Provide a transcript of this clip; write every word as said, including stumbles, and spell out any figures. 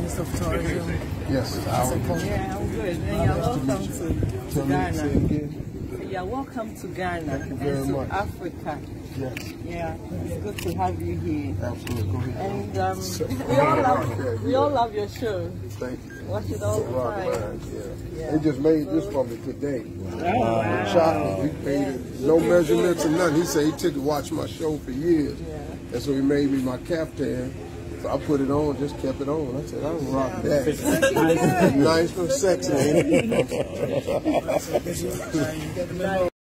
Minister of Tourism. Yes, how are you? Yeah, I'm good. And you're welcome to, to Ghana. You're welcome to Ghana Thank you very and to much. Africa. Yes. Yeah, it's good to have you here. Absolutely. Go ahead. And um, we all love we all love your show. Thank you. Watch it all the Rock time. lines, yeah. Yeah. They just made this for me today. Oh, wow. Chocolate. We made it, no measurements or nothing. He said he took to watch my show for years. Yeah. And so he made me my caftan. So I put it on, just kept it on. I said, I don't rock that. Nice and sexy, ain't it?